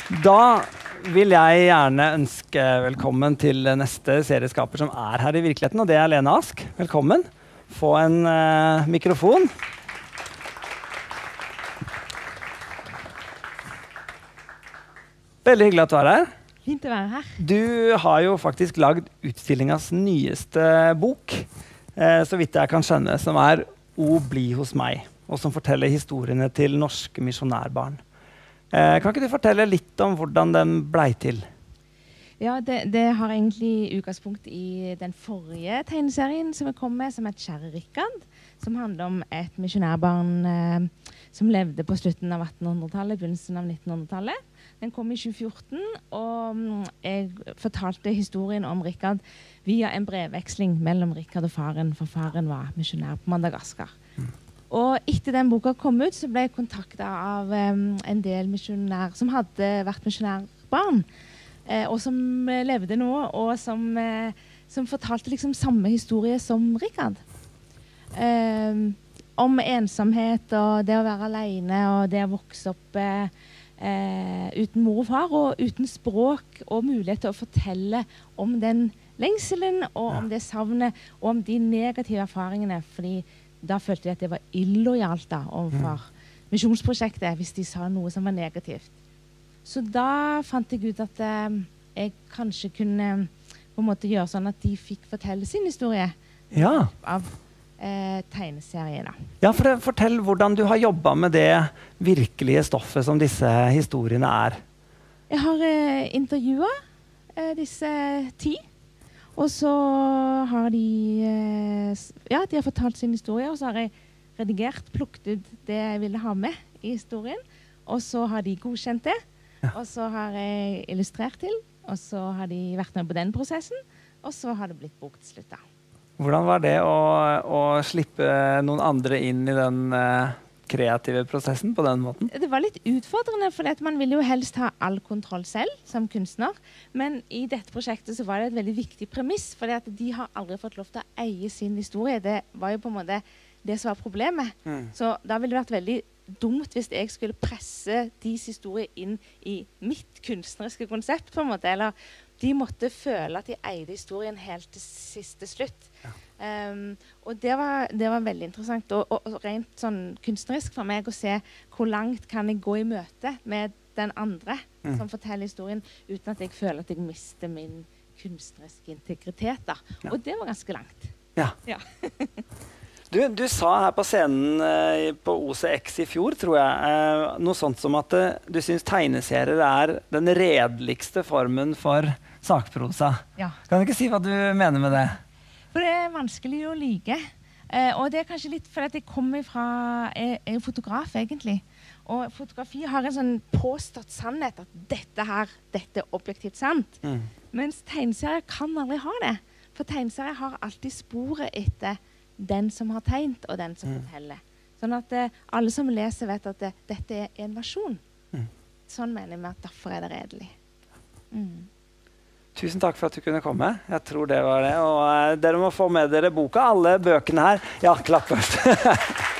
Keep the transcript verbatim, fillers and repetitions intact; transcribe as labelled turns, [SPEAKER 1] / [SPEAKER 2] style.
[SPEAKER 1] Da vil jeg gjerne ønske velkommen til neste serieskaper som er her i virkeligheten, og det er Lene Ask. Velkommen. Få en uh, mikrofon. Veldig hyggelig at du er her.
[SPEAKER 2] Fint å være her.
[SPEAKER 1] Du har jo faktisk lagd utstillingas nyeste bok, eh, så vidt jeg kan skjønne, som er «O bli hos meg», og som forteller historiene til norske misjonærbarn. Eh, kan ikke du fortelle litt om hvordan den blei til?
[SPEAKER 2] Ja, det, det har egentlig utgangspunkt i den forrige tegneserien som jeg kom med, som het Kjære Rikard, som handler om et misjonærbarn eh, som levde på slutten av attenhundretallet, begynnelsen av nittenhundretallet. Den kom i tjue fjorten, og jeg fortalte historien om Rikard via en brevveksling mellom Rikard og faren, for faren var misjonær på Madagaskar. Mm. Og etter den boka kom ut, så ble jeg kontaktet av um, en del misjonærer som hadde vært misjonærbarn, eh, og som uh, levde nå, og som, uh, som fortalte liksom samme historie som Rikard. Um, om ensomhet, og det å være alene, og det å vokse opp uh, uh, uten mor og far, og uten språk, og mulighet til å fortelle om den lengselen, og om det savnet, og om de negative erfaringene, fordi da følte jeg at det var illojalt da, overfor mm. misjonsprosjektet hvis de sa noe som var negativt. Så da fant jeg ut at eh, jeg kanskje kunne på en måte gjøre sånn at de fikk fortelle sin historie
[SPEAKER 1] ja.
[SPEAKER 2] av eh, tegneserier. Da.
[SPEAKER 1] Ja, for det, fortell hvordan du har jobbet med det virkelige stoffet som disse historiene er.
[SPEAKER 2] Jeg har eh, intervjuet eh, disse ti. Og så har de, eh, ja, de har fortalt sin historie, og så har jeg redigert, plukket ut det jeg ville ha med i historien. Og så har de godkjent det, ja. Og så har jeg illustrert til, og så har de vært med på den prosessen, og så har det blitt bok til slutt da. Hvordan
[SPEAKER 1] var det å, å slippe noen andre inn i den uh, kreative prosessen på den måten?
[SPEAKER 2] Det var litt utfordrende, for man vil jo helst ha all kontroll selv som kunstner. Men i dette prosjektet så var det et veldig viktig premiss, for de har aldri fått lov til å eie sin historie. Det var jo på en måte det som var problemet. Mm. Så da ville det vært veldig dumt hvis jeg skulle presse deres historie inn i mitt kunstneriske konsept, på en måte. Eller de måtte føle at de eide historien helt til siste slutt. Ja. Um, og det var, det var veldig interessant, og, og, og rent sånn kunstnerisk for meg å se hvor langt kan jeg gå i møte med den andre mm. som forteller historien, uten at jeg føler at jeg mister min kunstneriske integritet da. Ja. Og det var ganske langt.
[SPEAKER 1] Ja. Ja. du, du sa her på scenen eh, på O C X i fjor, tror jeg, eh, noe sånt som at eh, du synes tegneserier er den redeligste formen for sakprosa. Ja. Kan du ikke si hva du mener med det?
[SPEAKER 2] For det er vanskelig å like. Eh, og det er kanskje litt fordi at jeg kommer fra jeg, jeg er fotograf, egentlig. Og fotografi har en sånn påstått sannhet at dette her, dette er objektivt sant. Mm. Mens tegneserier kan aldri ha det. For tegneserier har alltid sporet etter den som har tegnet, og den som mm. forteller. Sånn at eh, alle som leser vet at det, dette er en versjon. Mm. Sånn mener vi at derfor er det redelig. Mm.
[SPEAKER 1] Tusen takk for at du kunne komme. Jeg tror det var det. Og uh, dere må få med dere boka. Alle bøkene her. Ja, klapp først.